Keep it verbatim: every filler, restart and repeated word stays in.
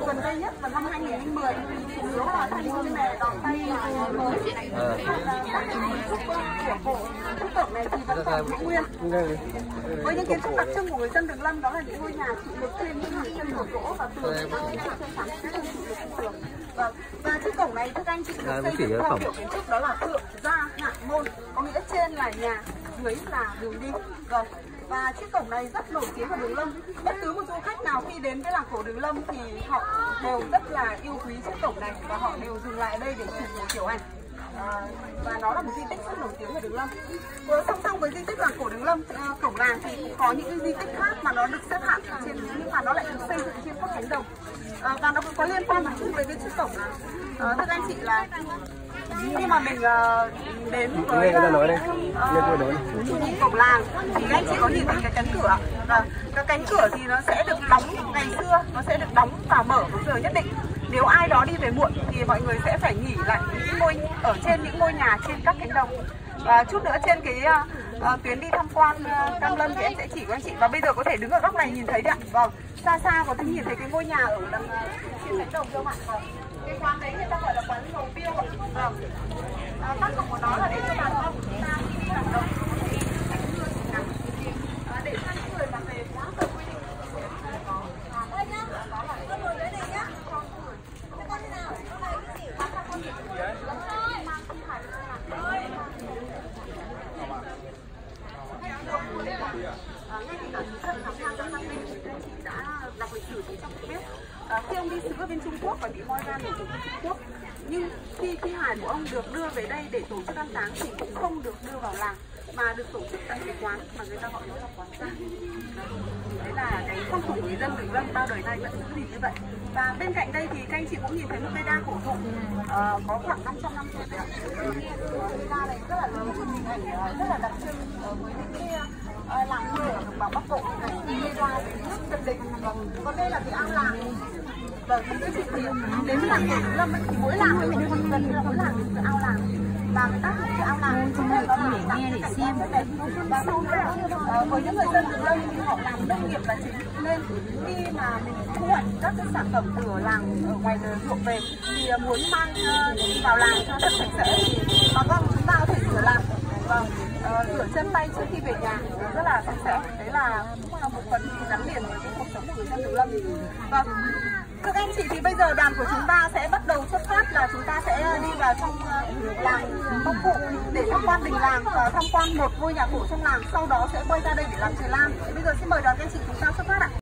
gần đây nhất vào năm hai nghìn không trăm mười, chủ yếu là thanh niên này đòn tay mới của bộ Phúc Cổng này thì vẫn còn giữ nguyên. Với những kiến trúc đặc trưng của người dân Đường Lâm đó là những ngôi nhà trụ lực trên những hàng chân gỗ và tường và và chiếc cổng này các anh chị được xây dựng theo kiểu kiến trúc đó là thượng gia hạ môn, có nghĩa trên là nhà, dưới là đường đi. Vâng. Và chiếc cổng này rất nổi tiếng ở Đường Lâm. Bất cứ một du khách nào khi đến với làng cổ Đường Lâm thì họ đều rất là yêu quý chiếc cổng này và họ đều dừng lại ở đây để chụp một kiểu ảnh. À, và nó là một di tích rất nổi tiếng ở Đường Lâm. Với song song với di tích làng cổ Đường Lâm, à, cổng làng thì cũng có những cái di tích khác mà nó được xếp hạng trên, nhưng mà nó lại được xây dựng trên các cánh đồng. À, và nó cũng có liên quan đến với cái chiếc cổng này. À, thưa các anh chị là khi mà mình uh, đến với uh, cổng làng thì các anh chị có nhìn thấy cái cánh cửa, và cái cánh cửa thì nó sẽ được đóng ngày xưa, nó sẽ được đóng và mở vào giờ nhất định. Nếu ai đó đi về muộn thì mọi người sẽ phải nghỉ lại những ngôi ở trên những ngôi nhà trên các cánh đồng. Và chút nữa trên cái uh, uh, tuyến đi tham quan uh, Cam Lâm thì em sẽ chỉ cho anh chị, và bây giờ có thể đứng ở góc này nhìn thấy đấy ạ. Vâng, xa xa có thể nhìn thấy cái ngôi nhà ở đằng trên cánh đồng cho bạn. Vâng. Cái quán đấy người ta gọi là quán Dầu Piêu ạ. Vâng. À, tác dụng của nó là để cho bà con chúng ta khi đi hoạt động tránh mưa chỉ nắng, à, để cho những người mà về quá giờ quy định thì sẽ có đây nhá, đó là con ngồi đấy nhá, con người. Thế con thế nào? Con này cái gì? Con con gì? Mang thi hài ra làm. Ngay từ cả những thân tham gia giao thông anh chị đã đọc lịch sử thì trong biết à, khi ông đi sứ ở bên Trung Quốc và bị moi gan ở Trung Quốc, nhưng khi thi hài của ông được đưa về đây để tổ chức an táng thì cũng không được đưa vào làng mà được tổ chức tại cái quán mà người ta gọi nó là quán tang. Đấy là cái phong tục của người dân Đường Lâm bao đời nay vẫn giữ gìn như vậy. Và bên cạnh đây thì các anh chị cũng nhìn thấy một cây đa cổ thụ uh, có khoảng năm trăm năm tuổi đấy ạ. Cây đa này rất là lớn, hình ảnh uh, rất là đặc trưng uh, với những cái uh, làng quê ở đồng bằng Bắc Bộ này, cây đa với nước chân định. Còn đây là cái ao làng. Vâng, thưa chị thì đến làng cổ Đường Lâm thì mỗi làng đều có gần mỗi làng đều có ao làng. Và người ta cũng cái ao làng trong đây đó là nghe để xem. Và sau nữa uh, với những người dân Đường Lâm thì họ làm nông nghiệp là chính, nên khi mà mình thu hoạch các cái sản phẩm từ ở làng ở ngoài ruộng về thì uh, muốn mang uh, đi vào làng cho rất sạch sẽ thì bà con chúng ta có thể rửa làng. Vâng, uh, rửa chân tay trước khi về nhà rất là sạch sẽ. Đấy là cũng là một phần gắn liền với cái cuộc sống của người dân Đường Lâm. Vâng. Thưa các anh chị thì bây giờ đoàn của chúng ta sẽ bắt đầu xuất phát, là chúng ta sẽ đi vào trong uh, làng Mông Cụ để tham quan đình làng và tham quan một ngôi nhà cổ trong làng, sau đó sẽ quay ra đây để làm chè lam. Bây giờ xin mời đoàn các anh chị chúng ta xuất phát ạ.